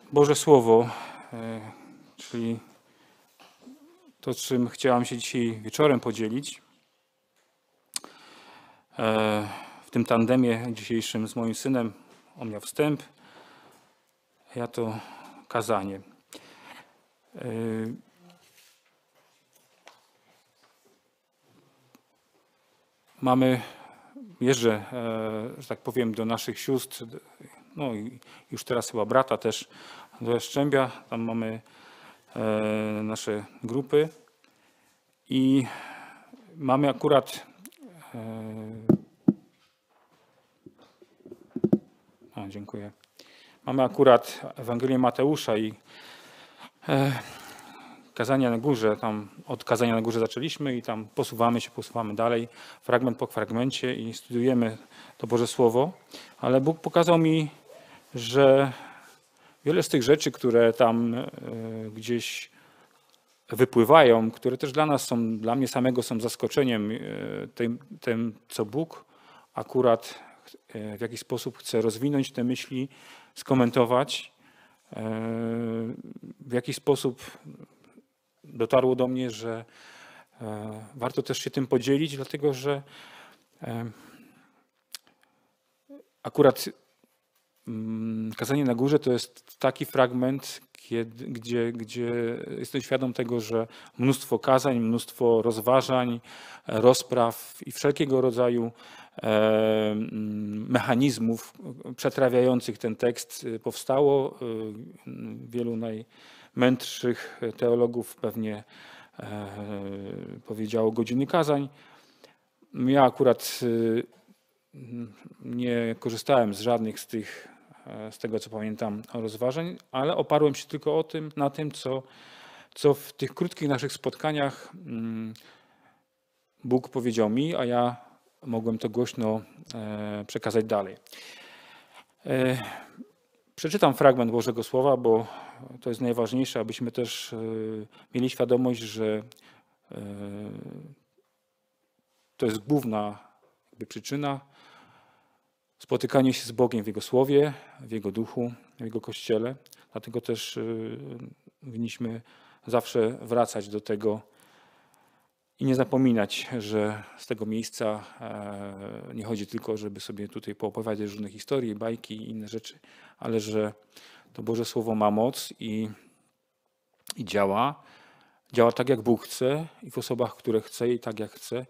Boże Słowo, czyli to, czym chciałam się dzisiaj wieczorem podzielić. W tym tandemie dzisiejszym z moim synem on miał wstęp, ja to kazanie. Jeżdżę, że tak powiem, do naszych sióstr, no i już teraz chyba brata też, do Jastrzębia. Tam mamy nasze grupy i mamy akurat dziękuję. Mamy akurat Ewangelię Mateusza i kazania na górze. Tam od kazania na górze zaczęliśmy i tam posuwamy dalej, fragment po fragmencie i studiujemy to Boże Słowo. Ale Bóg pokazał mi, że wiele z tych rzeczy, które tam gdzieś wypływają, które też dla mnie samego są zaskoczeniem tym, co Bóg akurat w jakiś sposób chce rozwinąć te myśli, skomentować. W jakiś sposób dotarło do mnie, że warto też się tym podzielić, dlatego że akurat kazanie na górze to jest taki fragment, gdzie jestem świadom tego, że mnóstwo kazań, mnóstwo rozważań, rozpraw i wszelkiego rodzaju mechanizmów przetrawiających ten tekst powstało. Wielu najmędrszych teologów pewnie powiedziało godziny kazań. Ja akurat nie korzystałem z żadnych z tego, co pamiętam, rozważań, ale oparłem się tylko na tym, co w tych krótkich naszych spotkaniach Bóg powiedział mi, a ja mogłem to głośno przekazać dalej. Przeczytam fragment Bożego Słowa, bo to jest najważniejsze, abyśmy też mieli świadomość, że to jest główna przyczyna spotykania się z Bogiem w Jego Słowie, w Jego Duchu, w Jego Kościele. Dlatego też powinniśmy zawsze wracać do tego i nie zapominać, że z tego miejsca nie chodzi tylko, żeby sobie tutaj poopowiadać różne historie, bajki i inne rzeczy, ale że to Boże Słowo ma moc i działa. Działa tak, jak Bóg chce i w osobach, które chce i tak, jak chce.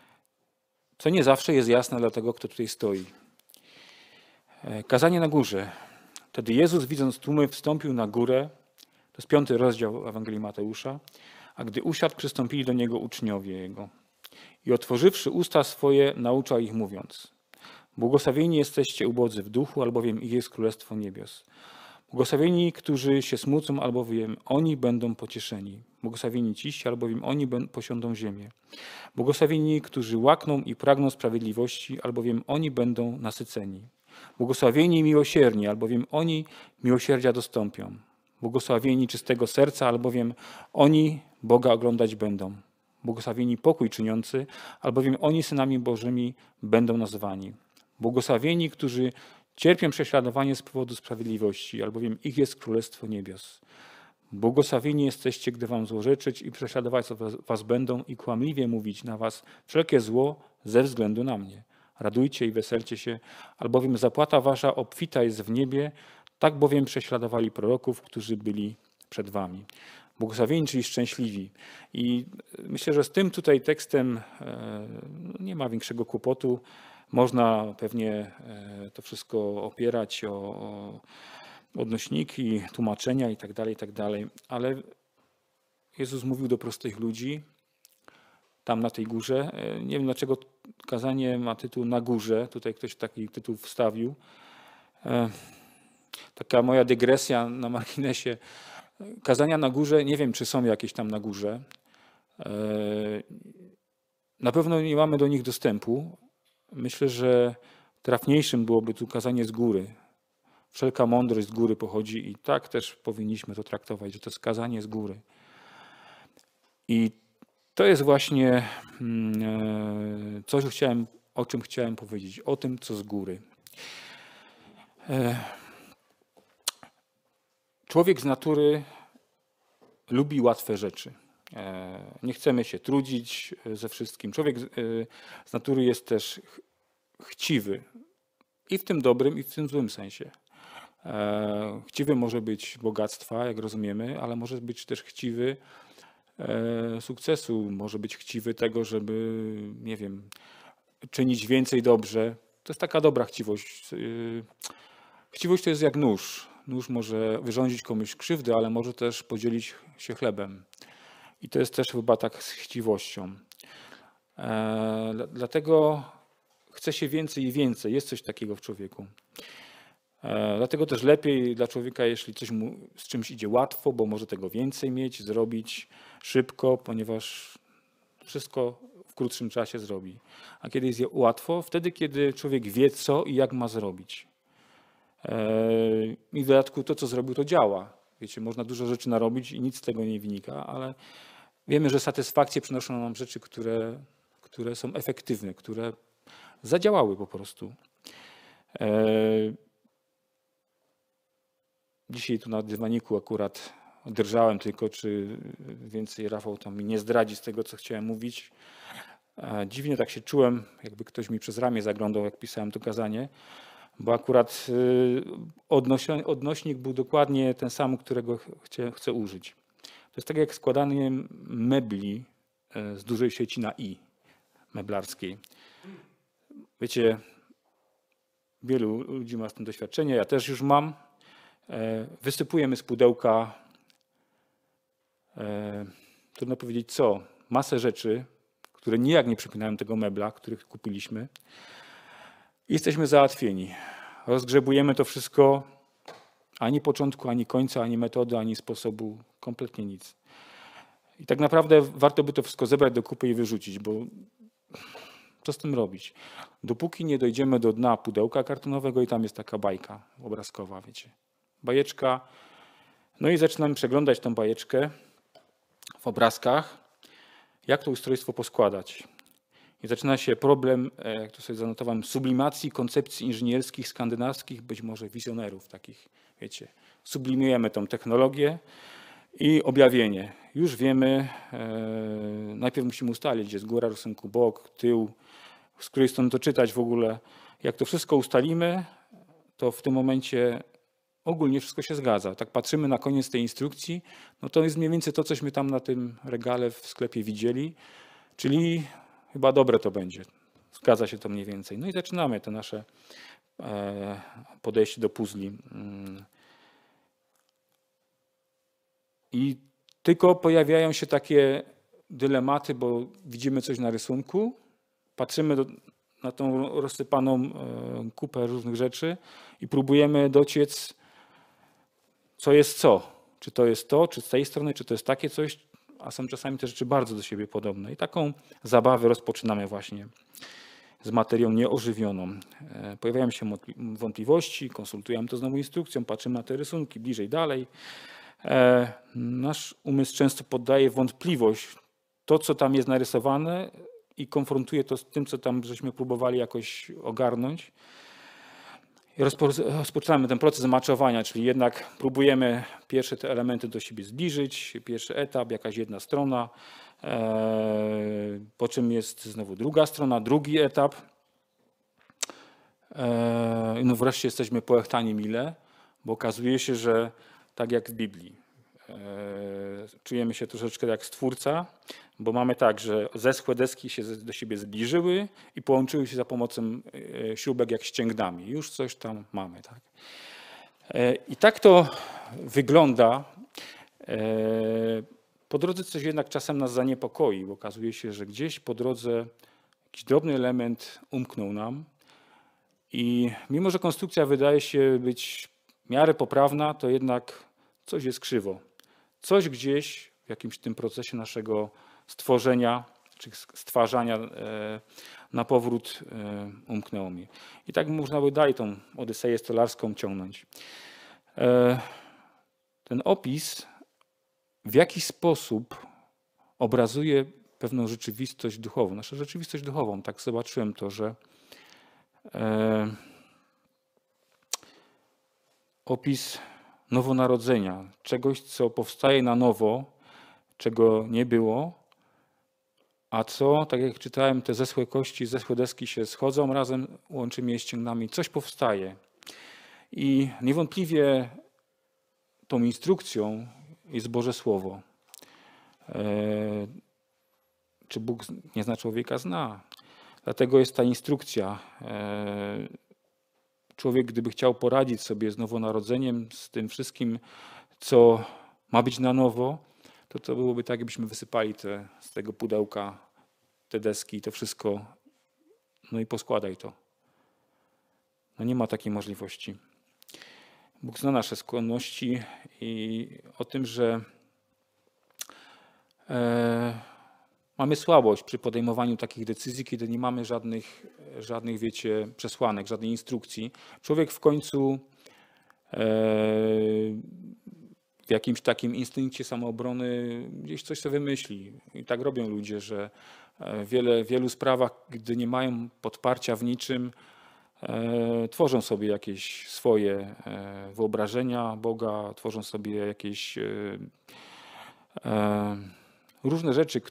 Co nie zawsze jest jasne dla tego, kto tutaj stoi. Kazanie na górze. Wtedy Jezus, widząc tłumy, wstąpił na górę. To jest 5 rozdział Ewangelii Mateusza. A gdy usiadł, przystąpili do Niego uczniowie Jego. I otworzywszy usta swoje, nauczał ich, mówiąc: Błogosławieni jesteście ubodzy w duchu, albowiem ich jest Królestwo Niebios. Błogosławieni, którzy się smucą, albowiem oni będą pocieszeni. Błogosławieni ciści, albowiem oni posiądą ziemię. Błogosławieni, którzy łakną i pragną sprawiedliwości, albowiem oni będą nasyceni. Błogosławieni miłosierni, albowiem oni miłosierdzia dostąpią. Błogosławieni czystego serca, albowiem oni Boga oglądać będą. Błogosławieni pokój czyniący, albowiem oni synami Bożymi będą nazwani. Błogosławieni, którzy cierpią prześladowanie z powodu sprawiedliwości, albowiem ich jest Królestwo Niebios. Błogosławieni jesteście, gdy wam złorzeczyć i prześladować was będą i kłamliwie mówić na was wszelkie zło ze względu na mnie. Radujcie i weselcie się, albowiem zapłata wasza obfita jest w niebie, tak bowiem prześladowali proroków, którzy byli przed wami. Błogosławieni, czyli szczęśliwi. I myślę, że z tym tutaj tekstem nie ma większego kłopotu. Można pewnie to wszystko opierać o odnośniki, tłumaczenia itd., ale Jezus mówił do prostych ludzi tam na tej górze. Nie wiem, dlaczego kazanie ma tytuł Na górze. Tutaj ktoś taki tytuł wstawił. Taka moja dygresja na marginesie. Kazania na górze, nie wiem, czy są jakieś tam na górze. Na pewno nie mamy do nich dostępu. Myślę, że trafniejszym byłoby tu kazanie z góry. Wszelka mądrość z góry pochodzi i tak też powinniśmy to traktować, że to jest kazanie z góry. I to jest właśnie coś, o czym chciałem powiedzieć, o tym, co z góry. Człowiek z natury lubi łatwe rzeczy. Nie chcemy się trudzić ze wszystkim. Człowiek z natury jest też chciwy. I w tym dobrym, i w tym złym sensie. Chciwy może być bogactwa, jak rozumiemy, ale może być też chciwy sukcesu, może być chciwy tego, żeby, nie wiem, czynić więcej dobrze. To jest taka dobra chciwość. Chciwość to jest jak nóż. Nóż może wyrządzić komuś krzywdę, ale może też podzielić się chlebem. I to jest też chyba tak z chciwością. Dlatego chce się więcej i więcej. Jest coś takiego w człowieku. Dlatego też lepiej dla człowieka, jeśli coś mu z czymś idzie łatwo, bo może tego więcej mieć, zrobić szybko, ponieważ wszystko w krótszym czasie zrobi. A kiedy jest łatwo? Wtedy, kiedy człowiek wie, co i jak ma zrobić. I w dodatku to, co zrobił, to działa. Wiecie, można dużo rzeczy narobić i nic z tego nie wynika, ale wiemy, że satysfakcję przynoszą nam rzeczy, które są efektywne, które zadziałały po prostu. Dzisiaj tu na dywaniku akurat drżałem tylko, czy więcej Rafał tam mi nie zdradzi z tego, co chciałem mówić. Dziwnie tak się czułem, jakby ktoś mi przez ramię zaglądał, jak pisałem to kazanie, bo akurat odnośnik był dokładnie ten sam, którego chcę użyć. To jest tak jak składanie mebli z dużej sieci na i meblarskiej. Wiecie, wielu ludzi ma z tym doświadczenie, ja też już mam. Wysypujemy z pudełka, trudno powiedzieć co, masę rzeczy, które nijak nie przypominają tego mebla, których kupiliśmy. I jesteśmy załatwieni. Rozgrzebujemy to wszystko, ani początku, ani końca, ani metody, ani sposobu, kompletnie nic. I tak naprawdę warto by to wszystko zebrać do kupy i wyrzucić, bo co z tym robić? Dopóki nie dojdziemy do dna pudełka kartonowego i tam jest taka bajka obrazkowa, wiecie. Bajeczka. No i zaczynam przeglądać tą bajeczkę w obrazkach, jak to ustrojstwo poskładać. I zaczyna się problem, jak to sobie zanotowałem, sublimacji koncepcji inżynierskich skandynawskich, być może wizjonerów takich, wiecie. Sublimujemy tą technologię i objawienie. Już wiemy, najpierw musimy ustalić, gdzie jest góra rysunku, bok, tył, z której strony to czytać w ogóle. Jak to wszystko ustalimy, to w tym momencie ogólnie wszystko się zgadza. Tak patrzymy na koniec tej instrukcji, no to jest mniej więcej to, cośmy tam na tym regale w sklepie widzieli, czyli chyba dobre to będzie. Zgadza się to mniej więcej. No i zaczynamy to nasze podejście do puzli. I tylko pojawiają się takie dylematy, bo widzimy coś na rysunku, patrzymy na tą rozsypaną kupę różnych rzeczy i próbujemy dociec, co jest co. Czy to jest to, czy z tej strony, czy to jest takie coś, a są czasami te rzeczy bardzo do siebie podobne. I taką zabawę rozpoczynamy właśnie z materią nieożywioną. Pojawiają się wątpliwości, konsultujemy to z nową instrukcją, patrzymy na te rysunki bliżej, dalej. Nasz umysł często poddaje wątpliwość to, co tam jest narysowane i konfrontuje to z tym, co tam żeśmy próbowali jakoś ogarnąć. I rozpoczynamy ten proces maczowania, czyli jednak próbujemy pierwsze te elementy do siebie zbliżyć, pierwszy etap, jakaś jedna strona, po czym jest znowu druga strona, drugi etap. No wreszcie jesteśmy połechtani mile, bo okazuje się, że tak jak w Biblii, czujemy się troszeczkę jak Stwórca, bo mamy tak, że zeschłe deski się do siebie zbliżyły i połączyły się za pomocą śrubek jak ścięgnami. Już coś tam mamy. Tak? I tak to wygląda. Po drodze coś jednak czasem nas zaniepokoi, bo okazuje się, że gdzieś po drodze jakiś drobny element umknął nam i mimo, że konstrukcja wydaje się być w miarę poprawna, to jednak coś jest krzywo. Coś gdzieś w jakimś tym procesie naszego stworzenia czy stwarzania na powrót umknęło mi. I tak można by dalej tą Odyseję stolarską ciągnąć. Ten opis w jakiś sposób obrazuje pewną rzeczywistość duchową, naszą rzeczywistość duchową. Tak zobaczyłem to, że opis nowonarodzenia, czegoś, co powstaje na nowo, czego nie było, a co, tak jak czytałem, te zeschłe kości, zeschłe deski się schodzą razem łączymi je ścięgnami, coś powstaje. I niewątpliwie tą instrukcją jest Boże Słowo. Czy Bóg nie zna człowieka? Zna. Dlatego jest ta instrukcja. Człowiek, gdyby chciał poradzić sobie z nowonarodzeniem, z tym wszystkim, co ma być na nowo, to byłoby tak, jakbyśmy wysypali z tego pudełka te deski, to wszystko, no i poskładaj to. No nie ma takiej możliwości. Bóg zna nasze skłonności i o tym, że mamy słabość przy podejmowaniu takich decyzji, kiedy nie mamy żadnych, wiecie, przesłanek, żadnej instrukcji. Człowiek w końcu w jakimś takim instynkcie samoobrony gdzieś coś sobie wymyśli. I tak robią ludzie, że w wielu sprawach, gdy nie mają podparcia w niczym, tworzą sobie jakieś swoje wyobrażenia Boga, tworzą sobie jakieś różne rzeczy,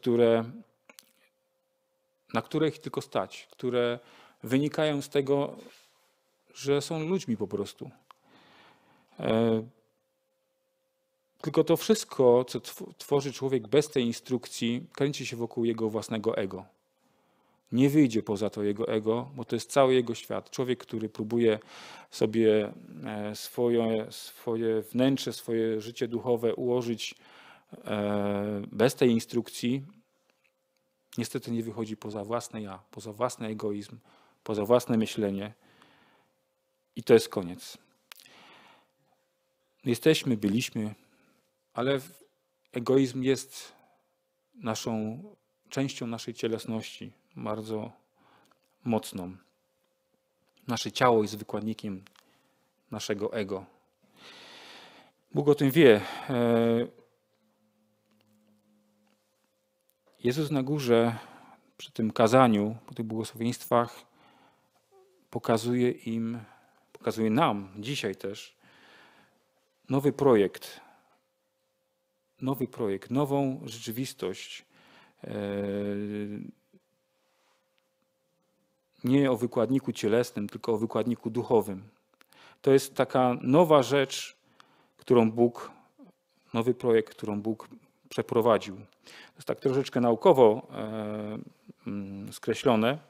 na które ich tylko stać, które wynikają z tego, że są ludźmi po prostu. Tylko to wszystko, co tworzy człowiek bez tej instrukcji, kręci się wokół jego własnego ego. Nie wyjdzie poza to jego ego, bo to jest cały jego świat. Człowiek, który próbuje sobie swoje wnętrze, swoje życie duchowe ułożyć bez tej instrukcji, niestety nie wychodzi poza własne ja, poza własny egoizm, poza własne myślenie i to jest koniec. Byliśmy, ale egoizm jest częścią naszej cielesności, bardzo mocną. Nasze ciało jest wykładnikiem naszego ego. Bóg o tym wie. Jezus na górze przy tym kazaniu, po tych błogosławieństwach pokazuje nam dzisiaj też nowy projekt, nową rzeczywistość. Nie o wykładniku cielesnym, tylko o wykładniku duchowym. To jest taka nowa rzecz, nowy projekt, którą Bóg przeprowadził. To jest tak troszeczkę naukowo skreślone.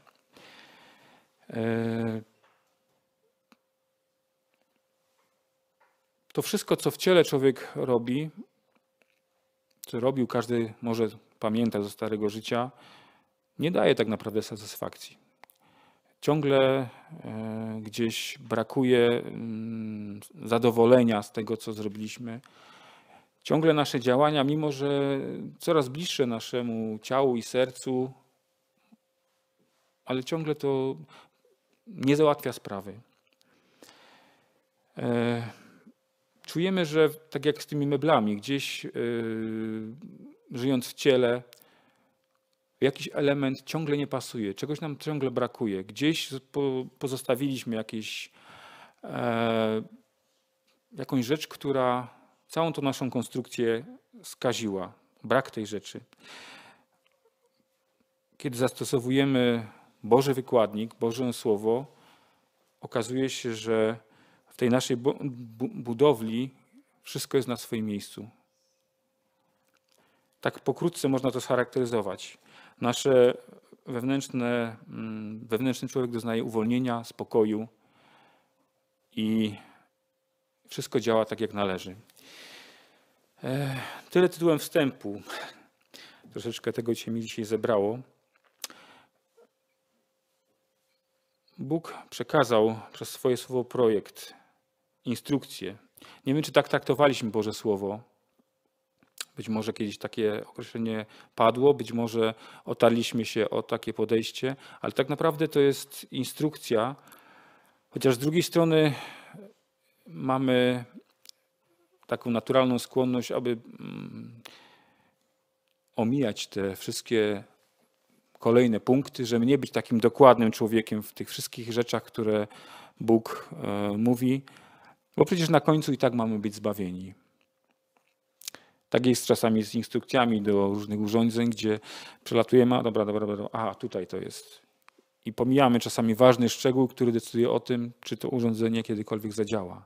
To wszystko, co w ciele człowiek robi, co robił, każdy może pamięta ze starego życia, nie daje tak naprawdę satysfakcji. Ciągle gdzieś brakuje zadowolenia z tego, co zrobiliśmy. Ciągle nasze działania, mimo że coraz bliższe naszemu ciału i sercu, ale ciągle to nie załatwia sprawy. Czujemy, że tak jak z tymi meblami, gdzieś żyjąc w ciele, jakiś element ciągle nie pasuje, czegoś nam ciągle brakuje. Gdzieś pozostawiliśmy jakąś rzecz, która całą tą naszą konstrukcję skaziła. Brak tej rzeczy. Kiedy zastosowujemy Boży wykładnik, Boże Słowo, okazuje się, że w tej naszej budowli wszystko jest na swoim miejscu. Tak pokrótce można to scharakteryzować. Nasze wewnętrzny człowiek doznaje uwolnienia, spokoju i wszystko działa tak, jak należy. Tyle tytułem wstępu. Troszeczkę tego mi dzisiaj zebrało. Bóg przekazał przez swoje słowo projekt, instrukcję. Nie wiem, czy tak traktowaliśmy Boże Słowo. Być może kiedyś takie określenie padło, być może otarliśmy się o takie podejście, ale tak naprawdę to jest instrukcja, chociaż z drugiej strony mamy taką naturalną skłonność, aby omijać te wszystkie kolejne punkty, żeby nie być takim dokładnym człowiekiem w tych wszystkich rzeczach, które Bóg mówi. Bo przecież na końcu i tak mamy być zbawieni. Tak jest czasami z instrukcjami do różnych urządzeń, gdzie przelatujemy, a dobra, aha, tutaj to jest. I pomijamy czasami ważny szczegół, który decyduje o tym, czy to urządzenie kiedykolwiek zadziała.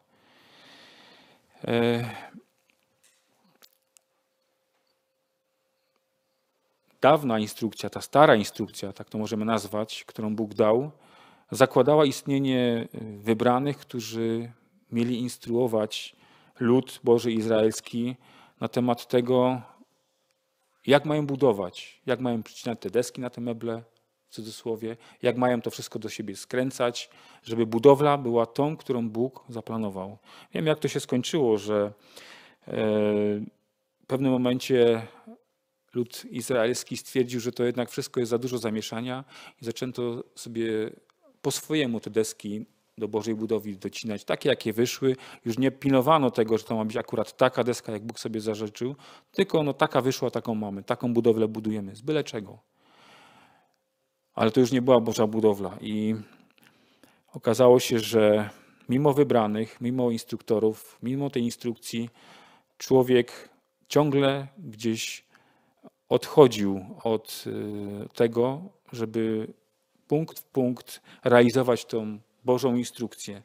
Dawna instrukcja, ta stara instrukcja, tak to możemy nazwać, którą Bóg dał, zakładała istnienie wybranych, którzy mieli instruować lud Boży izraelski na temat tego, jak mają budować, jak mają przycinać te deski na te meble, w cudzysłowie, jak mają to wszystko do siebie skręcać, żeby budowla była tą, którą Bóg zaplanował. Wiem, jak to się skończyło, że w pewnym momencie lud izraelski stwierdził, że to jednak wszystko jest za dużo zamieszania i zaczęto sobie po swojemu te deski do Bożej budowli docinać, takie jakie wyszły. Już nie pilnowano tego, że to ma być akurat taka deska, jak Bóg sobie zażyczył, tylko no taka wyszła, taką mamy, taką budowlę budujemy, z byle czego. Ale to już nie była Boża budowla i okazało się, że mimo wybranych, mimo instruktorów, mimo tej instrukcji, człowiek ciągle gdzieś odchodził od tego, żeby punkt w punkt realizować tą Bożą instrukcję.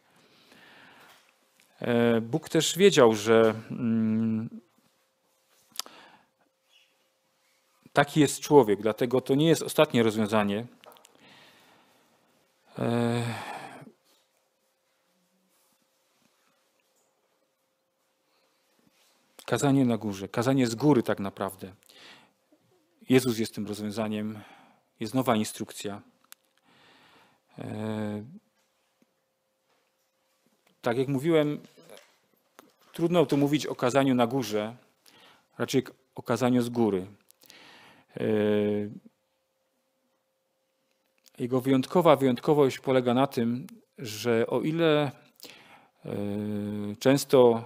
Bóg też wiedział, że taki jest człowiek, dlatego to nie jest ostatnie rozwiązanie. Kazanie na górze, kazanie z góry tak naprawdę. Jezus jest tym rozwiązaniem, jest nowa instrukcja. Tak jak mówiłem, trudno tu mówić o kazaniu na górze, raczej o kazaniu z góry. Jego wyjątkowość polega na tym, że o ile często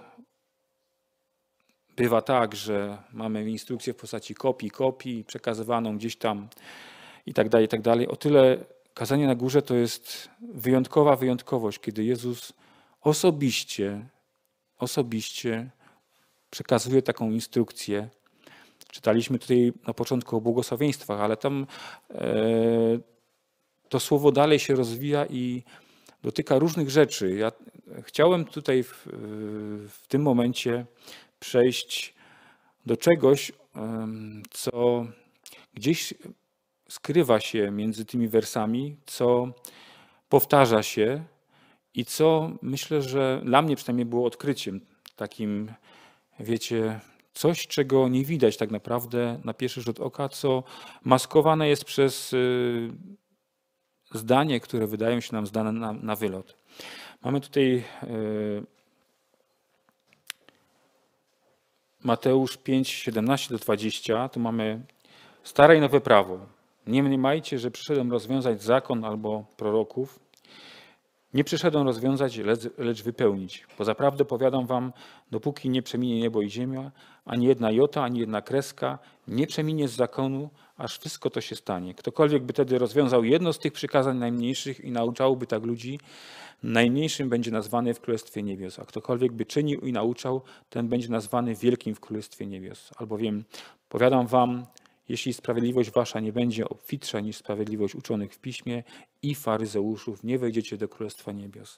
bywa tak, że mamy instrukcję w postaci kopii, przekazywaną gdzieś tam i tak dalej, o tyle kazanie na górze to jest wyjątkowość, kiedy Jezus osobiście przekazuje taką instrukcję. Czytaliśmy tutaj na początku o błogosławieństwach, ale tam to słowo dalej się rozwija i dotyka różnych rzeczy. Ja chciałem tutaj w tym momencie przejść do czegoś, co gdzieś skrywa się między tymi wersami, co powtarza się i co myślę, że dla mnie przynajmniej było odkryciem takim, wiecie, coś, czego nie widać tak naprawdę na pierwszy rzut oka, co maskowane jest przez zdanie, które wydają się nam zdane na wylot. Mamy tutaj Mateusz 5, 17-20, tu mamy stare i nowe prawo. Nie mniemajcie, że przyszedłem rozwiązać zakon albo proroków. Nie przyszedłem rozwiązać, lecz wypełnić. Bo zaprawdę powiadam wam, dopóki nie przeminie niebo i ziemia, ani jedna jota, ani jedna kreska nie przeminie z zakonu, aż wszystko to się stanie. Ktokolwiek by tedy rozwiązał jedno z tych przykazań najmniejszych i nauczałby tak ludzi, najmniejszym będzie nazwany w Królestwie Niebios. A ktokolwiek by czynił i nauczał, ten będzie nazwany wielkim w Królestwie Niebios. Albowiem powiadam wam, jeśli sprawiedliwość wasza nie będzie obfitsza niż sprawiedliwość uczonych w piśmie i faryzeuszów, nie wejdziecie do Królestwa Niebios.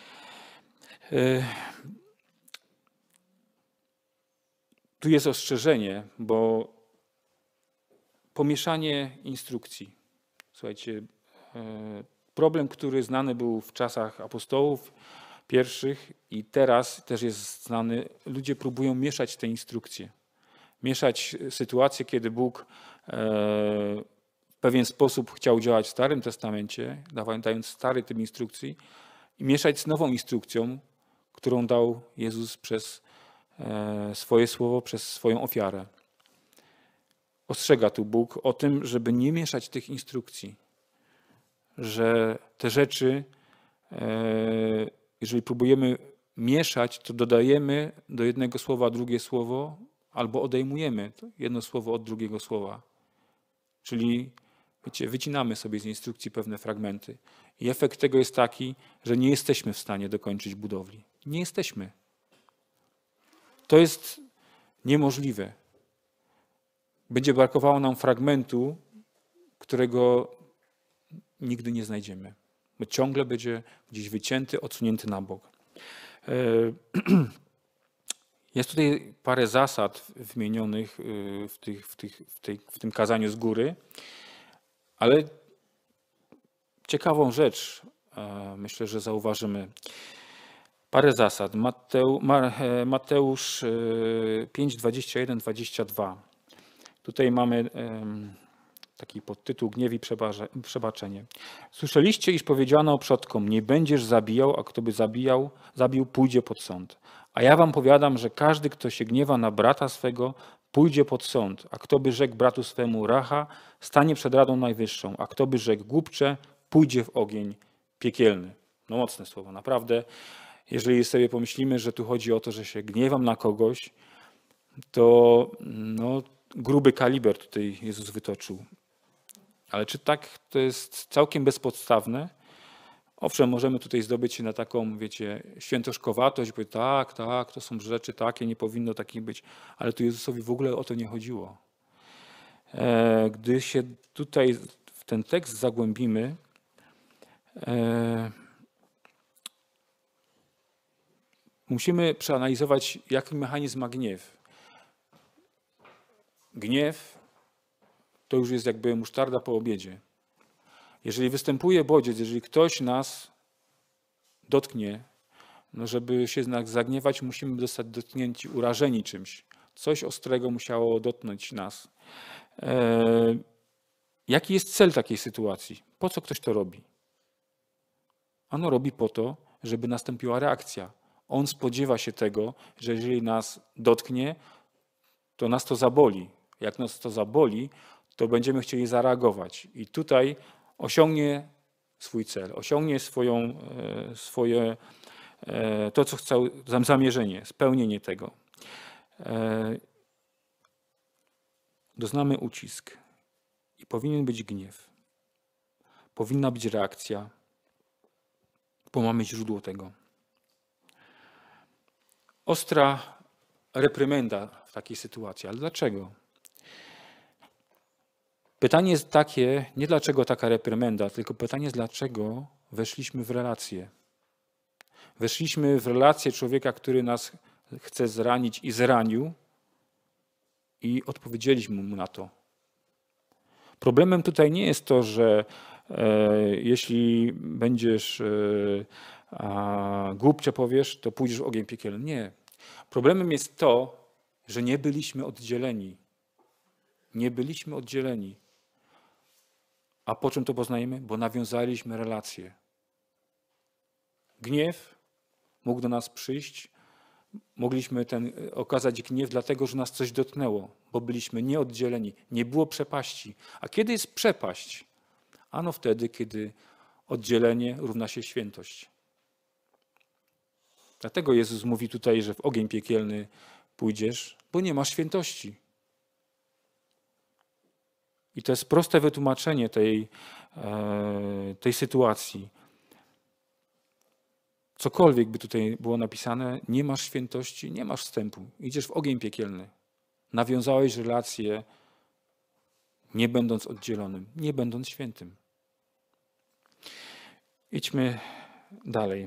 Tu jest ostrzeżenie, bo pomieszanie instrukcji. Słuchajcie, problem, który znany był w czasach apostołów pierwszych i teraz też jest znany, ludzie próbują mieszać te instrukcje. Mieszać sytuację, kiedy Bóg w pewien sposób chciał działać w Starym Testamencie, dając stary typ instrukcji, i mieszać z nową instrukcją, którą dał Jezus przez swoje słowo, przez swoją ofiarę. Ostrzega tu Bóg o tym, żeby nie mieszać tych instrukcji, że te rzeczy, jeżeli próbujemy mieszać, to dodajemy do jednego słowa drugie słowo, albo odejmujemy jedno słowo od drugiego słowa. Czyli wiecie, wycinamy sobie z instrukcji pewne fragmenty. I efekt tego jest taki, że nie jesteśmy w stanie dokończyć budowli. Nie jesteśmy. To jest niemożliwe. Będzie brakowało nam fragmentu, którego nigdy nie znajdziemy. Bo ciągle będzie gdzieś wycięty, odsunięty na bok. Jest tutaj parę zasad wymienionych w tym kazaniu z góry, ale ciekawą rzecz myślę, że zauważymy. Parę zasad. Mateusz 5, 21, 22. Tutaj mamy taki podtytuł Gniew i przebaczenie. Słyszeliście, iż powiedziano przodkom, nie będziesz zabijał, a kto by zabił, pójdzie pod sąd. A ja wam powiadam, że każdy, kto się gniewa na brata swego, pójdzie pod sąd. A kto by rzekł bratu swemu racha, stanie przed Radą Najwyższą. A kto by rzekł głupcze, pójdzie w ogień piekielny. No mocne słowo, naprawdę. Jeżeli sobie pomyślimy, że tu chodzi o to, że się gniewam na kogoś, to gruby kaliber tutaj Jezus wytoczył. Ale czy tak to jest całkiem bezpodstawne? Owszem, możemy tutaj zdobyć się na taką, wiecie, świętoszkowatość, bo tak, to są rzeczy takie, nie powinno takich być. Ale tu Jezusowi w ogóle o to nie chodziło. Gdy się tutaj w ten tekst zagłębimy, musimy przeanalizować, jaki mechanizm ma gniew. Gniew to już jest jakby musztarda po obiedzie. Jeżeli występuje bodziec, jeżeli ktoś nas dotknie, no żeby się zagniewać, musimy zostać dotknięci, urażeni czymś. Coś ostrego musiało dotknąć nas. Jaki jest cel takiej sytuacji? Po co ktoś to robi? Ono robi po to, żeby nastąpiła reakcja. On spodziewa się tego, że jeżeli nas dotknie, to nas to zaboli. Jak nas to zaboli, to będziemy chcieli zareagować. I tutaj osiągnie swój cel, osiągnie swoje to, co chce, zamierzenie, spełnienie tego. Doznamy ucisk i powinien być gniew. Powinna być reakcja, bo mamy źródło tego. Ostra reprymenda w takiej sytuacji. Ale dlaczego? Pytanie jest takie, nie dlaczego taka reprymenda, tylko pytanie jest, dlaczego weszliśmy w relację. Weszliśmy w relację człowieka, który nas chce zranić i zranił i odpowiedzieliśmy mu na to. Problemem tutaj nie jest to, że jeśli będziesz głupcze powiesz, to pójdziesz w ogień piekielny. Nie. Problemem jest to, że nie byliśmy oddzieleni. Nie byliśmy oddzieleni. A po czym to poznajemy? Bo nawiązaliśmy relacje. Gniew mógł do nas przyjść. Mogliśmy okazać gniew dlatego, że nas coś dotknęło, bo byliśmy nieoddzieleni. Nie było przepaści. A kiedy jest przepaść? Ano wtedy, kiedy oddzielenie równa się świętość. Dlatego Jezus mówi tutaj, że w ogień piekielny pójdziesz, bo nie masz świętości. I to jest proste wytłumaczenie tej sytuacji. Cokolwiek by tutaj było napisane, nie masz świętości, nie masz wstępu. Idziesz w ogień piekielny. Nawiązałeś relację, nie będąc oddzielonym, nie będąc świętym. Idźmy dalej.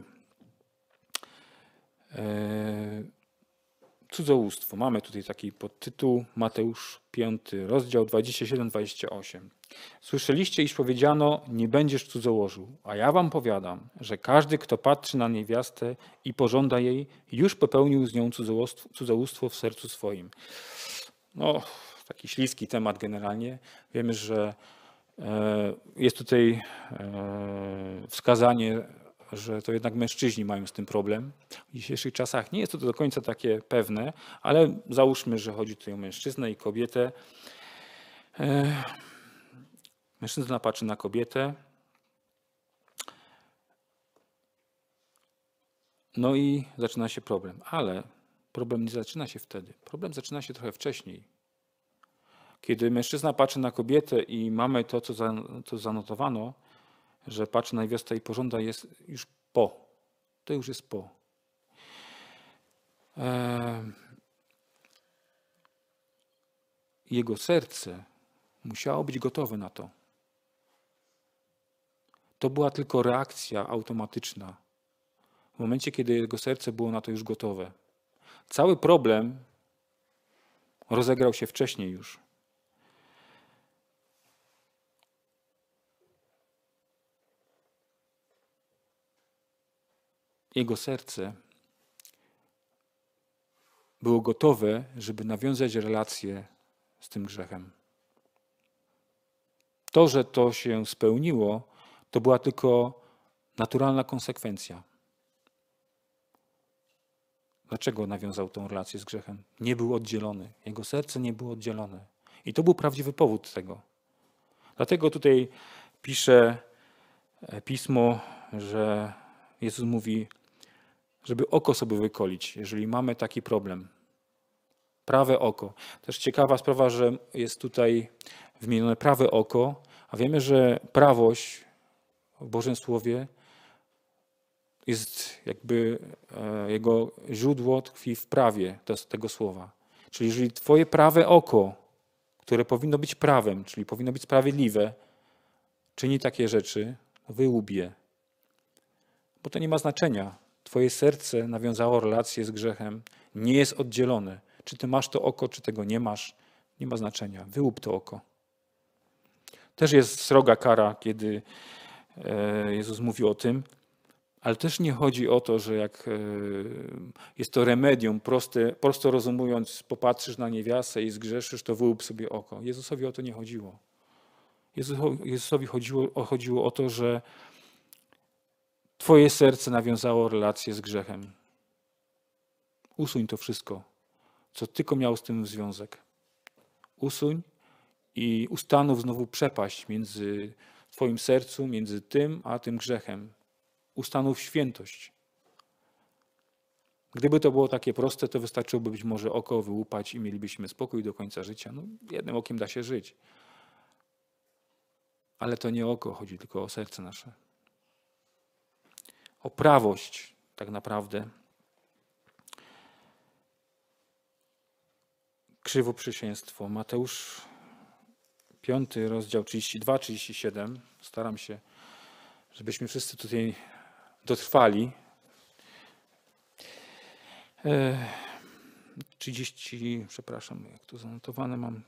Cudzołóstwo. Mamy tutaj taki podtytuł, Mateusz 5, rozdział 27-28. Słyszeliście, iż powiedziano, nie będziesz cudzołożył, a ja wam powiadam, że każdy, kto patrzy na niewiastę i pożąda jej, już popełnił z nią cudzołóstwo w sercu swoim. No, taki śliski temat generalnie. Wiemy, że jest tutaj wskazanie, że to jednak mężczyźni mają z tym problem. W dzisiejszych czasach nie jest to do końca takie pewne, ale załóżmy, że chodzi tutaj o mężczyznę i kobietę. Mężczyzna patrzy na kobietę. No i zaczyna się problem. Ale problem nie zaczyna się wtedy. Problem zaczyna się trochę wcześniej. Kiedy mężczyzna patrzy na kobietę i mamy to, co zanotowano, że patrzy na niewiastę i pożąda, jest już po. To już jest po. Jego serce musiało być gotowe na to. To była tylko reakcja automatyczna. W momencie, kiedy jego serce było na to już gotowe. Cały problem rozegrał się wcześniej już. Jego serce było gotowe, żeby nawiązać relację z tym grzechem. To, że to się spełniło, to była tylko naturalna konsekwencja. Dlaczego nawiązał tą relację z grzechem? Nie był oddzielony. Jego serce nie było oddzielone. I to był prawdziwy powód tego. Dlatego tutaj pisze Pismo, że Jezus mówi, żeby oko sobie wykolić, jeżeli mamy taki problem. Prawe oko. Też ciekawa sprawa, że jest tutaj wymienione prawe oko, a wiemy, że prawość w Bożym Słowie jest jakby jego źródło tkwi w prawie tego słowa. Czyli jeżeli twoje prawe oko, które powinno być prawem, czyli powinno być sprawiedliwe, czyni takie rzeczy, wyłób je. Bo to nie ma znaczenia. Twoje serce nawiązało relację z grzechem, nie jest oddzielone. Czy ty masz to oko, czy tego nie masz, nie ma znaczenia. Wyłup to oko. Też jest sroga kara, kiedy Jezus mówi o tym, ale też nie chodzi o to, że jak jest to remedium, prosto rozumując, popatrzysz na niewiastę i zgrzeszysz, to wyłup sobie oko. Jezusowi o to nie chodziło. Jezusowi chodziło o to, że twoje serce nawiązało relację z grzechem. Usuń to wszystko, co tylko miało z tym związek. Usuń i ustanów znowu przepaść między twoim sercu, między tym a tym grzechem. Ustanów świętość. Gdyby to było takie proste, to wystarczyłoby być może oko wyłupać i mielibyśmy spokój do końca życia. No, jednym okiem da się żyć. Ale to nie o oko chodzi, tylko o serce nasze. O prawość tak naprawdę. Krzywoprzysięstwo. Mateusz 5, rozdział 32-37. Staram się, żebyśmy wszyscy tutaj dotrwali. 30, przepraszam, jak tu zanotowane mam,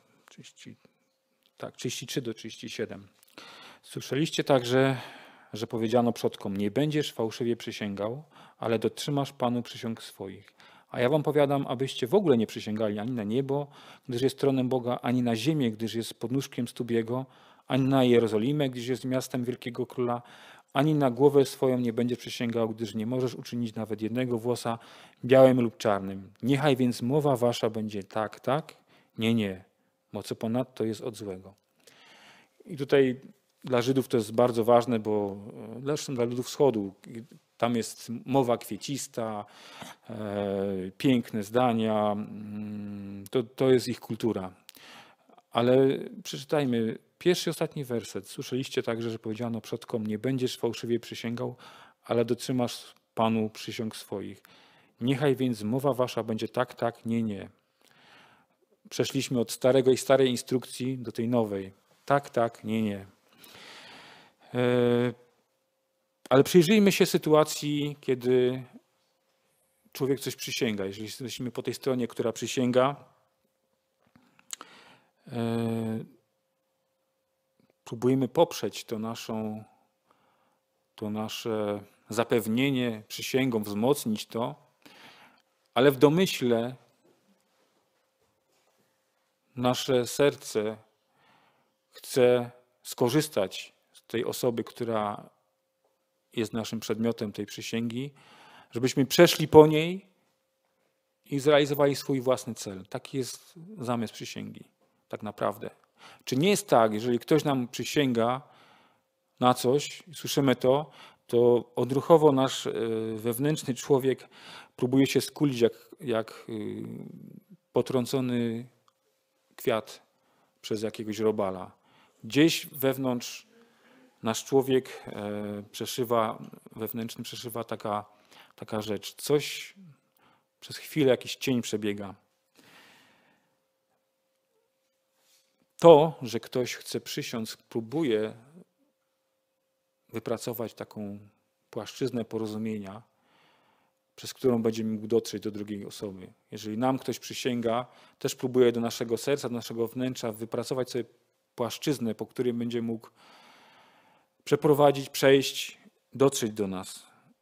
33-37. Słyszeliście także, że powiedziano przodkom, nie będziesz fałszywie przysięgał, ale dotrzymasz Panu przysiąg swoich. A ja wam powiadam, abyście w ogóle nie przysięgali ani na niebo, gdyż jest tronem Boga, ani na ziemię, gdyż jest podnóżkiem stóp Jego, ani na Jerozolimę, gdyż jest miastem wielkiego króla, ani na głowę swoją nie będziesz przysięgał, gdyż nie możesz uczynić nawet jednego włosa białym lub czarnym. Niechaj więc mowa wasza będzie tak, tak, nie, nie, bo co ponadto jest od złego. I tutaj dla Żydów to jest bardzo ważne, bo zresztą dla ludów wschodu, tam jest mowa kwiecista, piękne zdania, to jest ich kultura. Ale przeczytajmy pierwszy i ostatni werset. Słyszeliście także, że powiedziano przodkom, nie będziesz fałszywie przysięgał, ale dotrzymasz Panu przysiąg swoich. Niechaj więc mowa wasza będzie tak, tak, nie, nie. Przeszliśmy od starej instrukcji do tej nowej. Tak, tak, nie, nie. Ale przyjrzyjmy się sytuacji, kiedy człowiek coś przysięga. Jeżeli jesteśmy po tej stronie, która przysięga, próbujemy poprzeć to nasze zapewnienie przysięgą, wzmocnić to, ale w domyśle nasze serce chce skorzystać z tej osoby, która jest naszym przedmiotem tej przysięgi, żebyśmy przeszli po niej i zrealizowali swój własny cel. Taki jest zamysł przysięgi, tak naprawdę. Czy nie jest tak, jeżeli ktoś nam przysięga na coś, słyszymy to odruchowo nasz wewnętrzny człowiek próbuje się skulić jak potrącony kwiat przez jakiegoś robala. Gdzieś wewnątrz nasz człowiek wewnętrzny przeszywa taka rzecz. Coś przez chwilę, jakiś cień przebiega. To, że ktoś chce przysiąc, próbuje wypracować taką płaszczyznę porozumienia, przez którą będzie mógł dotrzeć do drugiej osoby. Jeżeli nam ktoś przysięga, też próbuje do naszego serca, do naszego wnętrza wypracować sobie płaszczyznę, po której będzie mógł przeprowadzić, przejść, dotrzeć do nas.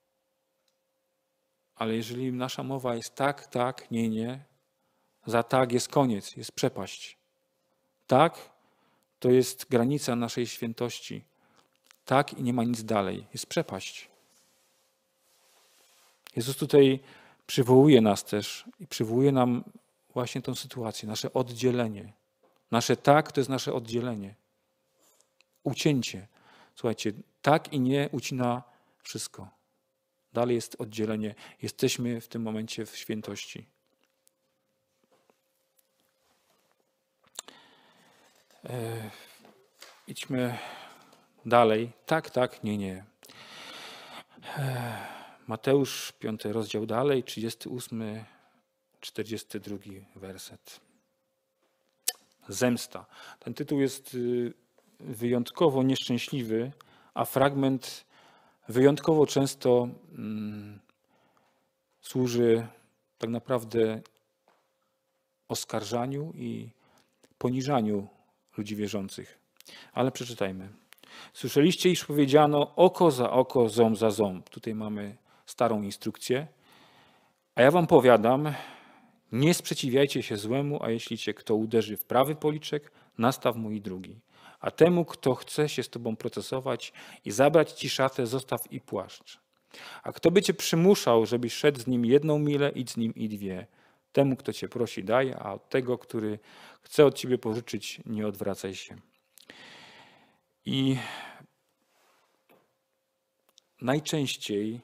Ale jeżeli nasza mowa jest tak, tak, nie, nie, za tak jest koniec, jest przepaść. Tak, to jest granica naszej świętości. Tak i nie ma nic dalej, jest przepaść. Jezus tutaj przywołuje nas też i przywołuje nam właśnie tą sytuację, nasze oddzielenie. Nasze tak to jest nasze oddzielenie. Ucięcie. Słuchajcie, tak i nie ucina wszystko. Dalej jest oddzielenie. Jesteśmy w tym momencie w świętości. Idźmy dalej. Tak, tak, nie, nie. Mateusz, 5 rozdział dalej, 38, 42 werset. Zemsta. Ten tytuł jest wyjątkowo nieszczęśliwy, a fragment wyjątkowo często służy tak naprawdę oskarżaniu i poniżaniu ludzi wierzących. Ale przeczytajmy. Słyszeliście, iż powiedziano oko za oko, ząb za ząb. Tutaj mamy starą instrukcję. A ja wam powiadam, nie sprzeciwiajcie się złemu, a jeśli cię kto uderzy w prawy policzek, nastaw mu i drugi. A temu, kto chce się z tobą procesować i zabrać ci szatę, zostaw i płaszcz. A kto by cię przymuszał, żebyś szedł z nim 1 milę, idź z nim i 2. Temu, kto cię prosi, daj, a od tego, który chce od ciebie pożyczyć, nie odwracaj się. I najczęściej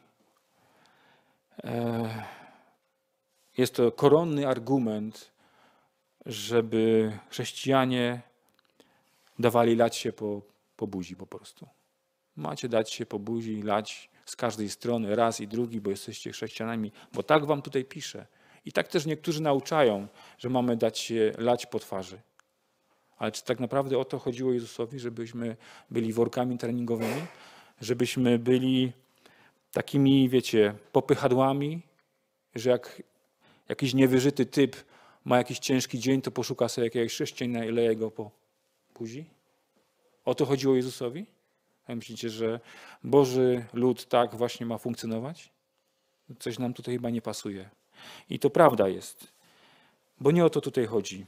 jest to koronny argument, żeby chrześcijanie dawali lać się po buzi po prostu. Macie dać się po buzi i lać z każdej strony raz i drugi, bo jesteście chrześcijanami, bo tak wam tutaj pisze. I tak też niektórzy nauczają, że mamy dać się lać po twarzy. Ale czy tak naprawdę o to chodziło Jezusowi, żebyśmy byli workami treningowymi? Żebyśmy byli takimi, wiecie, popychadłami, że jak jakiś niewyżyty typ ma jakiś ciężki dzień, to poszuka sobie jakiegoś chrześcijanina i leje go po buzi? O to chodziło Jezusowi? A myślicie, że Boży lud tak właśnie ma funkcjonować? Coś nam tutaj chyba nie pasuje. I to prawda jest, bo nie o to tutaj chodzi.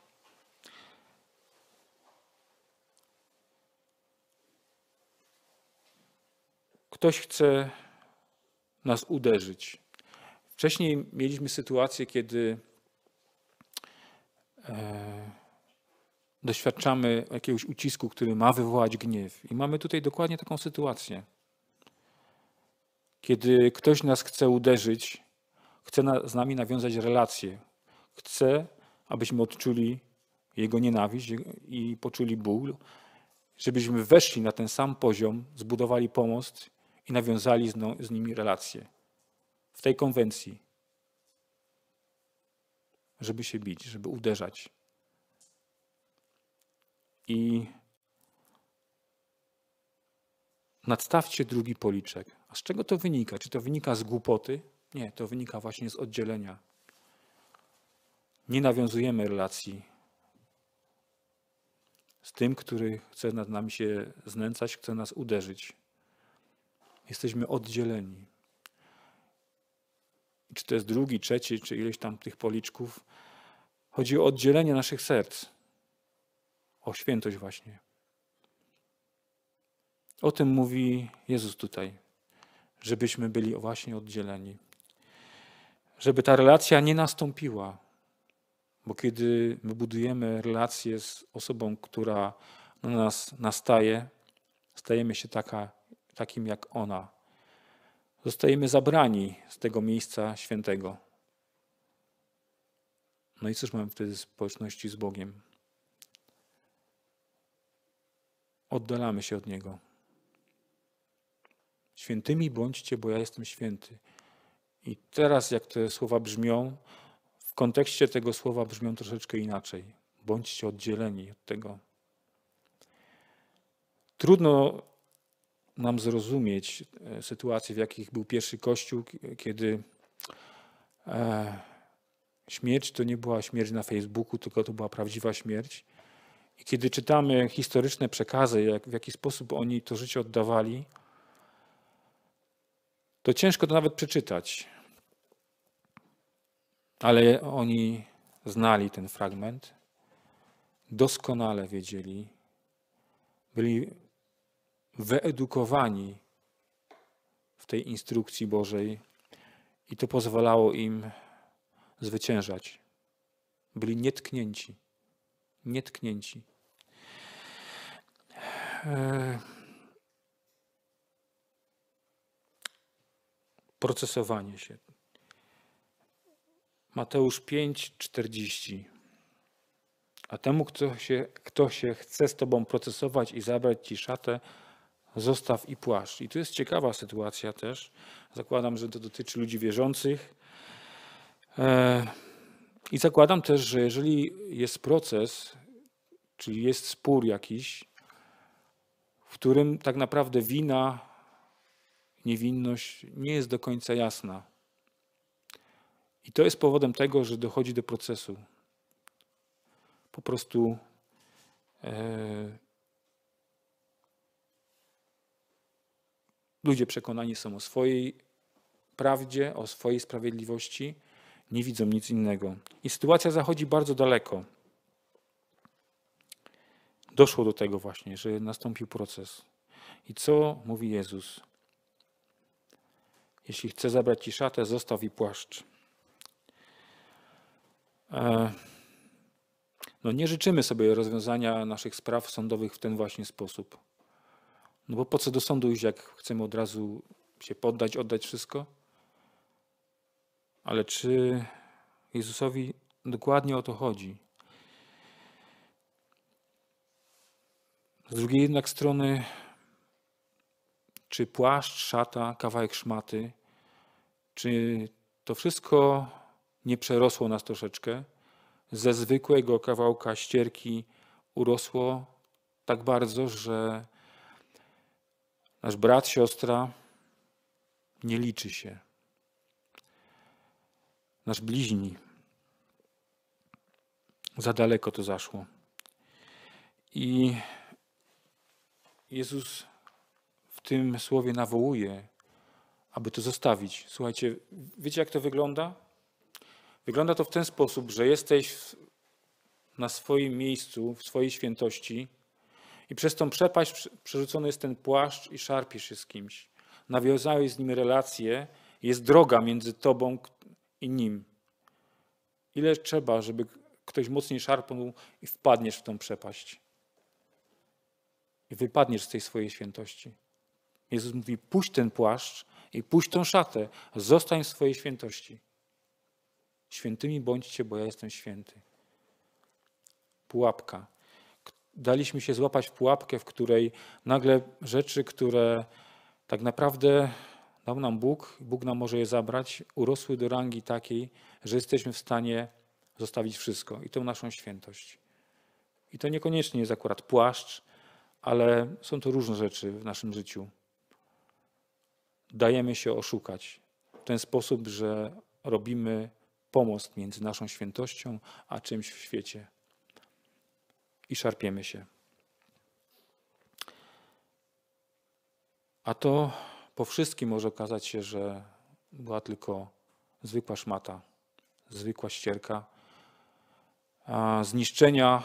Ktoś chce nas uderzyć. Wcześniej mieliśmy sytuację, kiedy doświadczamy jakiegoś ucisku, który ma wywołać gniew. I mamy tutaj dokładnie taką sytuację. Kiedy ktoś nas chce uderzyć, chce z nami nawiązać relację. Chce, abyśmy odczuli jego nienawiść i poczuli ból, żebyśmy weszli na ten sam poziom, zbudowali pomost i nawiązali z nimi relacje. W tej konwencji. Żeby się bić, żeby uderzać. I nadstawcie drugi policzek. A z czego to wynika? Czy to wynika z głupoty? Nie, to wynika właśnie z oddzielenia. Nie nawiązujemy relacji z tym, który chce nad nami się znęcać, chce nas uderzyć. Jesteśmy oddzieleni. I czy to jest drugi, trzeci, czy ileś tam tych policzków, chodzi o oddzielenie naszych serc. O świętość właśnie. O tym mówi Jezus tutaj, żebyśmy byli właśnie oddzieleni. Żeby ta relacja nie nastąpiła, bo kiedy my budujemy relację z osobą, która na nas nastaje, stajemy się takim jak ona. Zostajemy zabrani z tego miejsca świętego. No i cóż mamy wtedy w społeczności z Bogiem? Oddalamy się od Niego. Świętymi bądźcie, bo ja jestem święty. I teraz, jak te słowa brzmią, w kontekście tego słowa brzmią troszeczkę inaczej. Bądźcie oddzieleni od tego. Trudno nam zrozumieć sytuacje, w jakich był pierwszy Kościół, kiedy śmierć to nie była śmierć na Facebooku, tylko to była prawdziwa śmierć. I kiedy czytamy historyczne przekazy, w jaki sposób oni to życie oddawali, to ciężko to nawet przeczytać. Ale oni znali ten fragment, doskonale wiedzieli, byli wyedukowani w tej instrukcji Bożej i to pozwalało im zwyciężać. Byli nietknięci. Nietknięci. Procesowanie się. Mateusz 5:40. A temu, kto się chce z tobą procesować i zabrać ci szatę, zostaw i płaszcz. I tu jest ciekawa sytuacja też. Zakładam, że to dotyczy ludzi wierzących. I zakładam też, że jeżeli jest proces, czyli jest spór jakiś, w którym tak naprawdę wina, niewinność nie jest do końca jasna. I to jest powodem tego, że dochodzi do procesu. Po prostu ludzie przekonani są o swojej prawdzie, o swojej sprawiedliwości, nie widzą nic innego. I sytuacja zachodzi bardzo daleko. Doszło do tego właśnie, że nastąpił proces. I co mówi Jezus? Jeśli chce zabrać ci szatę, zostaw i płaszcz. No nie życzymy sobie rozwiązania naszych spraw sądowych w ten właśnie sposób. No bo po co do sądu iść, jak chcemy od razu się poddać, oddać wszystko? Ale czy Jezusowi dokładnie o to chodzi? Z drugiej jednak strony, czy płaszcz, szata, kawałek szmaty, czy to wszystko nie przerosło nas troszeczkę? Ze zwykłego kawałka ścierki urosło tak bardzo, że nasz brat, siostra nie liczy się. Nasz bliźni. Za daleko to zaszło. I Jezus w tym słowie nawołuje, aby to zostawić. Słuchajcie, wiecie jak to wygląda? Wygląda to w ten sposób, że jesteś na swoim miejscu, w swojej świętości i przez tą przepaść przerzucony jest ten płaszcz i szarpiesz się z kimś. Nawiązałeś z nim relację, jest droga między tobą i nim. Ile trzeba, żeby ktoś mocniej szarpnął i wpadniesz w tą przepaść. I wypadniesz z tej swojej świętości. Jezus mówi, puść ten płaszcz i puść tą szatę. Zostań w swojej świętości. Świętymi bądźcie, bo ja jestem święty. Pułapka. Daliśmy się złapać w pułapkę, w której nagle rzeczy, które tak naprawdę dał nam Bóg nam może je zabrać, urosły do rangi takiej, że jesteśmy w stanie zostawić wszystko i tą naszą świętość. I to niekoniecznie jest akurat płaszcz, ale są to różne rzeczy w naszym życiu. Dajemy się oszukać w ten sposób, że robimy pomost między naszą świętością a czymś w świecie. I szarpiemy się. A to po wszystkim może okazać się, że była tylko zwykła szmata, zwykła ścierka. A zniszczenia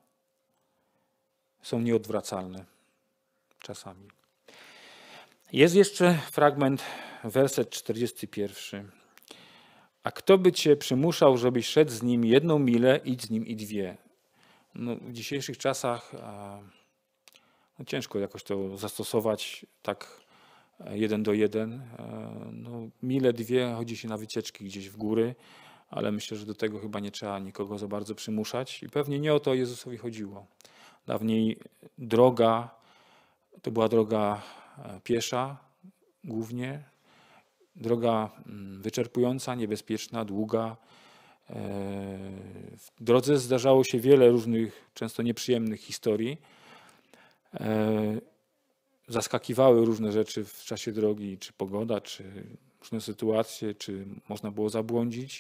są nieodwracalne czasami. Jest jeszcze fragment, werset 41. A kto by cię przymuszał, żebyś szedł z nim 1 milę, idź z nim i 2. No, w dzisiejszych czasach ciężko jakoś to zastosować tak 1 do 1. No, milę, 2 chodzi się na wycieczki gdzieś w góry, ale myślę, że do tego chyba nie trzeba nikogo za bardzo przymuszać i pewnie nie o to Jezusowi chodziło. Dawniej droga to była droga piesza, głównie. Droga wyczerpująca, niebezpieczna, długa. W drodze zdarzało się wiele różnych, często nieprzyjemnych historii. Zaskakiwały różne rzeczy w czasie drogi, czy pogoda, czy różne sytuacje, czy można było zabłądzić.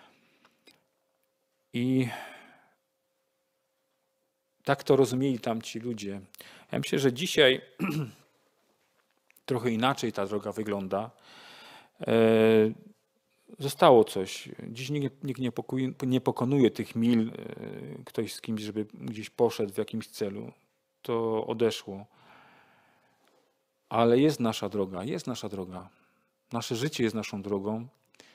I tak to rozumieli tamci ludzie. Ja myślę, że dzisiaj trochę inaczej ta droga wygląda. Zostało coś. Dziś nikt nie pokonuje tych mil, ktoś z kimś, żeby gdzieś poszedł w jakimś celu. To odeszło. Ale jest nasza droga, jest nasza droga. Nasze życie jest naszą drogą.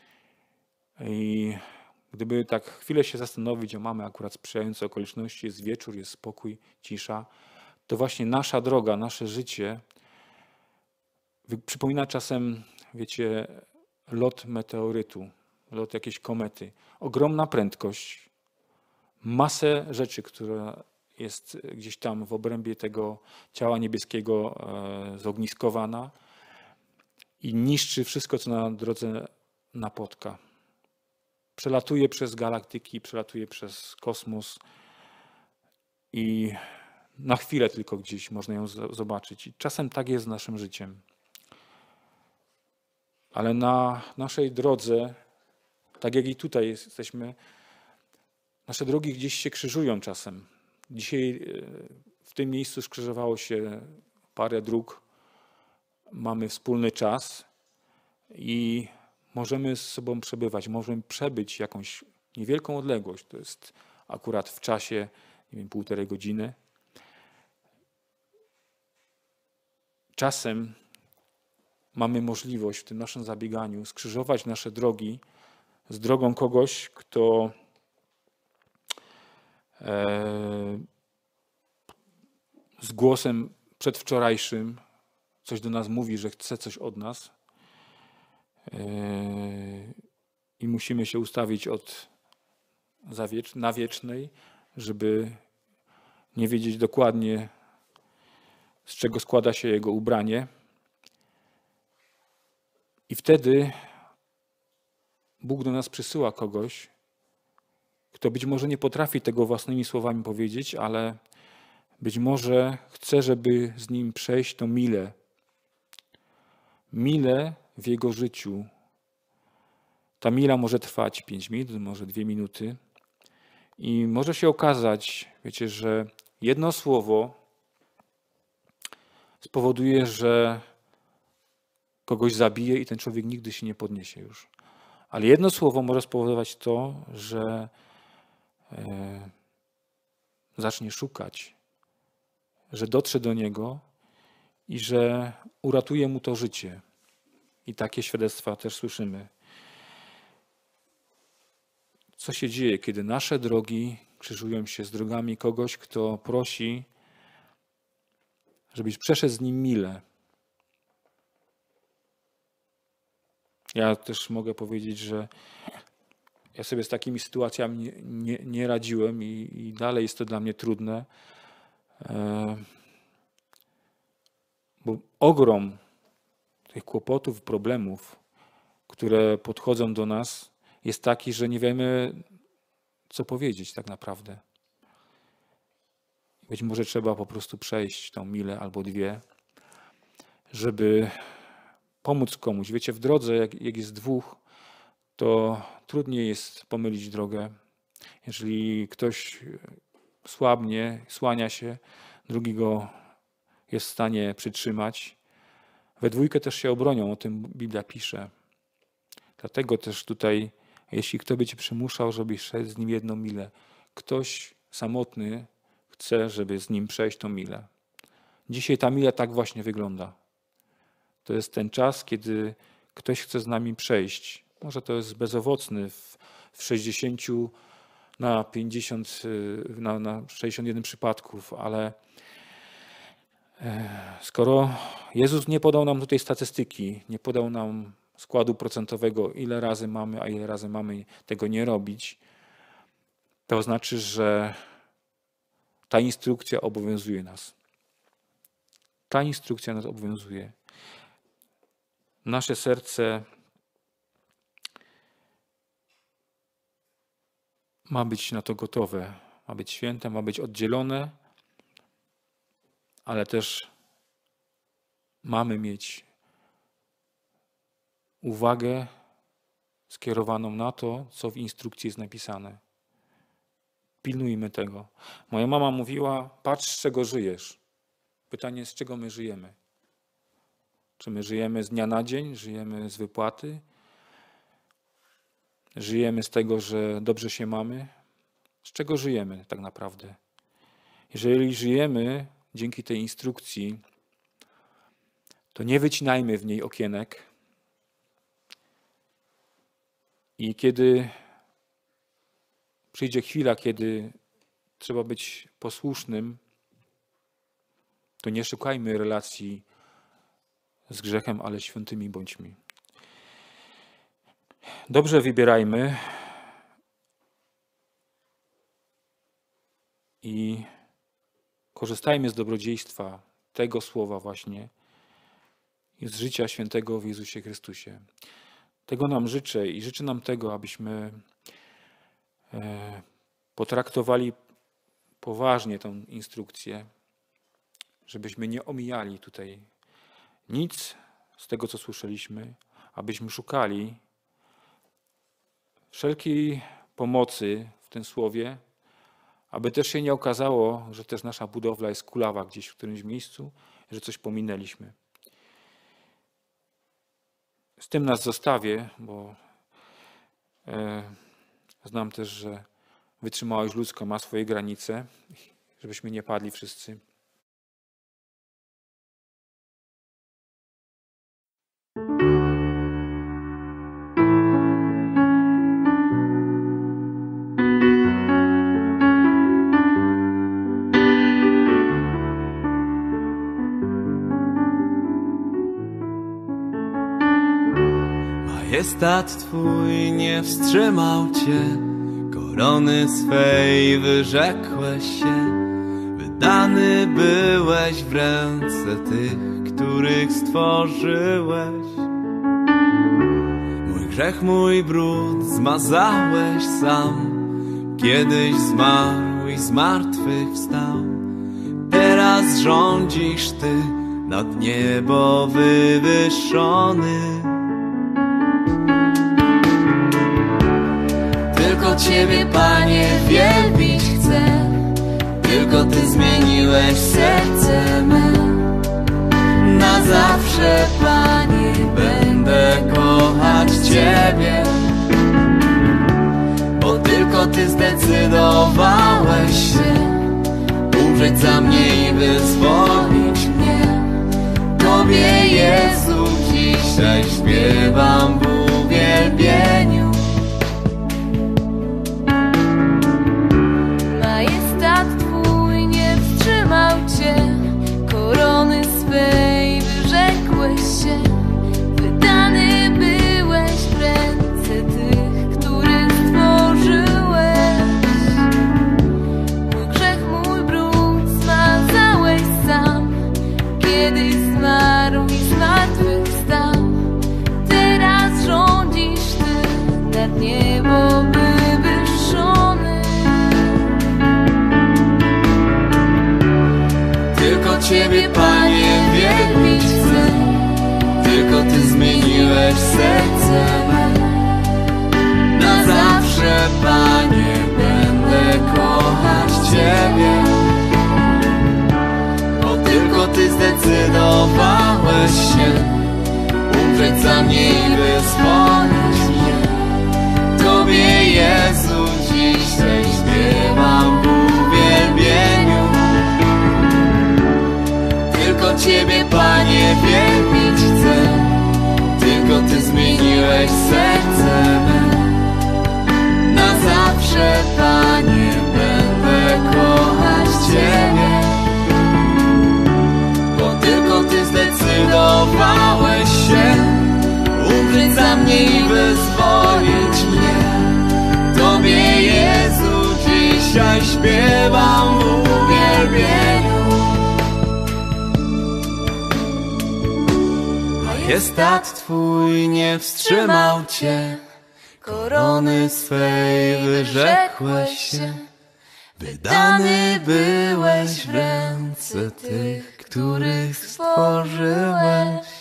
I gdyby tak chwilę się zastanowić, a mamy akurat sprzyjające okoliczności, jest wieczór, jest spokój, cisza, to właśnie nasza droga, nasze życie przypomina czasem, wiecie, lot meteorytu, lot jakiejś komety. Ogromna prędkość, masę rzeczy, która jest gdzieś tam w obrębie tego ciała niebieskiego zogniskowana i niszczy wszystko, co na drodze napotka. Przelatuje przez galaktyki, przelatuje przez kosmos i na chwilę tylko gdzieś można ją zobaczyć. I czasem tak jest z naszym życiem. Ale na naszej drodze, tak jak i tutaj jesteśmy, nasze drogi gdzieś się krzyżują czasem. Dzisiaj w tym miejscu skrzyżowało się parę dróg. Mamy wspólny czas i możemy z sobą przebywać. Możemy przebyć jakąś niewielką odległość. To jest akurat w czasie, nie wiem, 1,5 godziny. Czasem mamy możliwość w tym naszym zabieganiu skrzyżować nasze drogi z drogą kogoś, kto z głosem przedwczorajszym coś do nas mówi, że chce coś od nas i musimy się ustawić na wiecznej, żeby nie wiedzieć dokładnie, z czego składa się jego ubranie. I wtedy Bóg do nas przysyła kogoś, kto być może nie potrafi tego własnymi słowami powiedzieć, ale być może chce, żeby z nim przejść tą milę. Milę w jego życiu. Ta mila może trwać 5 minut, może 2 minuty. I może się okazać, wiecie, że jedno słowo spowoduje, że kogoś zabije i ten człowiek nigdy się nie podniesie już. Ale jedno słowo może spowodować to, że zacznie szukać, że dotrze do niego i że uratuje mu to życie. I takie świadectwa też słyszymy. Co się dzieje, kiedy nasze drogi krzyżują się z drogami kogoś, kto prosi, żebyś przeszedł z nim milę. Ja też mogę powiedzieć, że ja sobie z takimi sytuacjami nie radziłem i dalej jest to dla mnie trudne, bo ogrom tych kłopotów, problemów, które podchodzą do nas, jest taki, że nie wiemy, co powiedzieć tak naprawdę. Być może trzeba po prostu przejść tą milę albo 2, żeby pomóc komuś. Wiecie, w drodze, jak jest 2, to trudniej jest pomylić drogę. Jeżeli ktoś słabnie, słania się, drugi go jest w stanie przytrzymać. We 2 też się obronią, o tym Biblia pisze. Dlatego też tutaj, jeśli kto by cię przymuszał, żebyś szedł z nim 1 milę, ktoś samotny chce, żeby z nim przejść tą milę. Dzisiaj ta mila tak właśnie wygląda. To jest ten czas, kiedy ktoś chce z nami przejść. Może to jest bezowocny w 60 na 50, na 61 przypadków, ale skoro Jezus nie podał nam tutaj statystyki, nie podał nam składu procentowego, ile razy mamy, a ile razy mamy tego nie robić, to znaczy, że ta instrukcja obowiązuje nas. Ta instrukcja nas obowiązuje. nasze serce ma być na to gotowe, ma być święte, ma być oddzielone, ale też mamy mieć uwagę skierowaną na to, co w instrukcji jest napisane. Pilnujmy tego. Moja mama mówiła, patrz, z czego żyjesz. Pytanie, z czego my żyjemy? Czy my żyjemy z dnia na dzień? Żyjemy z wypłaty? Żyjemy z tego, że dobrze się mamy? Z czego żyjemy tak naprawdę? Jeżeli żyjemy dzięki tej instrukcji, to nie wycinajmy w niej okienek. I kiedy przyjdzie chwila, kiedy trzeba być posłusznym, to nie szukajmy relacji z grzechem, ale świętymi bądźmy. Dobrze wybierajmy i korzystajmy z dobrodziejstwa tego słowa właśnie i z życia świętego w Jezusie Chrystusie. Tego nam życzę i życzę nam tego, abyśmy potraktowali poważnie tę instrukcję, żebyśmy nie omijali tutaj nic z tego, co słyszeliśmy, abyśmy szukali wszelkiej pomocy w tym słowie, aby też się nie okazało, że też nasza budowla jest kulawa gdzieś w którymś miejscu, że coś pominęliśmy. Z tym nas zostawię, bo znam też, że wytrzymałość ludzka ma swoje granice, żebyśmy nie padli wszyscy. Majestat Twój nie wstrzymał Cię, korony swej wyrzekłeś się. Wydany byłeś w ręce tych, których stworzyłeś. Mój grzech, mój brud zmazałeś sam. Kiedyś zmarł i z martwych wstał. Teraz rządzisz Ty nad niebo wywyższony. Tylko Ciebie, Panie, wielbić chcę. Tylko Ty zmieniłeś serce me. Na zawsze, Panie, będę kochać Ciebie. Bo tylko Ty zdecydowałeś się umrzeć za mnie i wyzwolić mnie. Tobie, Jezu, dzisiaj śpiewam w uwielbieniu. Majestat Twój nie wstrzymał Cię, korony swej wyrzekłeś się. Wydany byłeś w ręce tych, których stworzyłeś. Mój grzech, mój brud zmazałeś sam. Kiedyś zmarł i z martwych wstał. Teraz rządzisz Ty nad niebo wywyższony. Tylko Ciebie, Panie, wielbić chcę. Tylko Ty zmieniłeś serce me. Na zawsze, Panie, będę kochać Ciebie. Bo tylko Ty zdecydowałeś się umrzeć za mnie i wyzwolić mnie. Tobie, Jezu, dzisiaj śpiewam w uwielbieniu. Tylko Ciebie, Panie, wielbić chcę. Tylko Ty zmieniłeś serce me. Na zawsze, Panie, będę kochać Ciebie. Bo tylko Ty zdecydowałeś się umrzeć za mnie i wyzwolić mnie. Tobie, Jezu, dzisiaj śpiewam w uwielbieniu. Majestat Twój nie wstrzymał Cię, korony swej wyrzekłeś się. Wydany byłeś w ręce tych, których stworzyłeś.